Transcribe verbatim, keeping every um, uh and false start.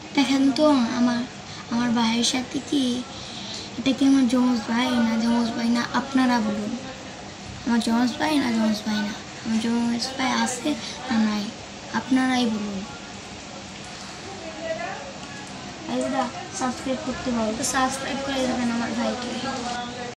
দেখেন তো আমার আমার ভাইয়ের সাথে কি এটা কি আমার যমজ ভাই না যমজ ভাই না আপনারা বলুন। আমার যমজ ভাই না যমজ ভাই না, আমার যমজ ভাই আছে না নাই আপনারাই বলুন। সাবস্ক্রাইব করতে বলো, সাবস্ক্রাইব করে দেবেন আমার ভাইকে।